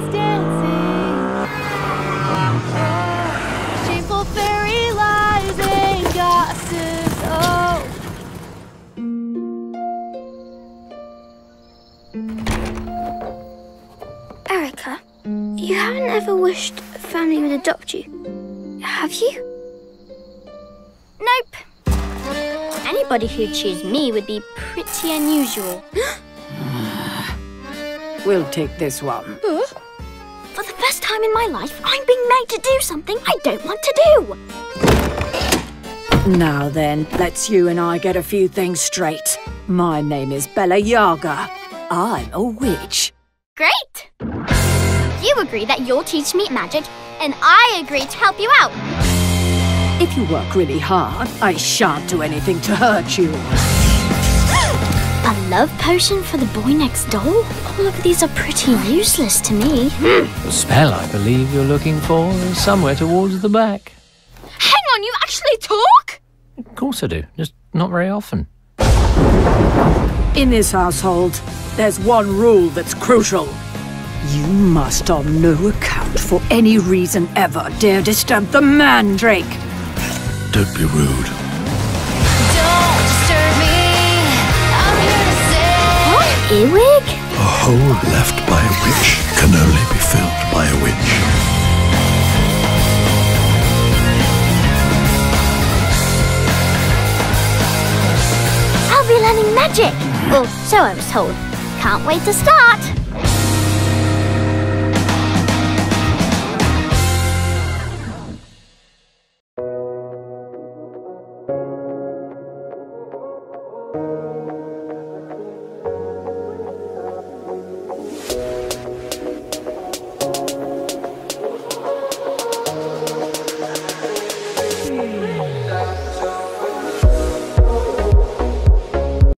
is dancing. Oh, shameful fairy lies and gossips. Oh. Erica, you haven't ever wished a family would adopt you, have you? Nope. Anybody who'd choose me would be pretty unusual. We'll take this one. For the first time in my life, I'm being made to do something I don't want to do. Now then, let's you and I get a few things straight. My name is Bella Yaga. I'm a witch. Great! You agree that you'll teach me magic, and I agree to help you out. If you work really hard, I shan't do anything to hurt you. A love potion for the boy next door? All of these are pretty useless to me. The spell I believe you're looking for is somewhere towards the back. Hang on, you actually talk? Of course I do, just not very often. In this household, there's one rule that's crucial. You must on no account for any reason ever dare disturb the mandrake. Don't be rude. Don't disturb me. I'm here to say. What? Earwig? A hole left by a witch can only be filled by a witch. I'll be learning magic. Or so I was told. Can't wait to start.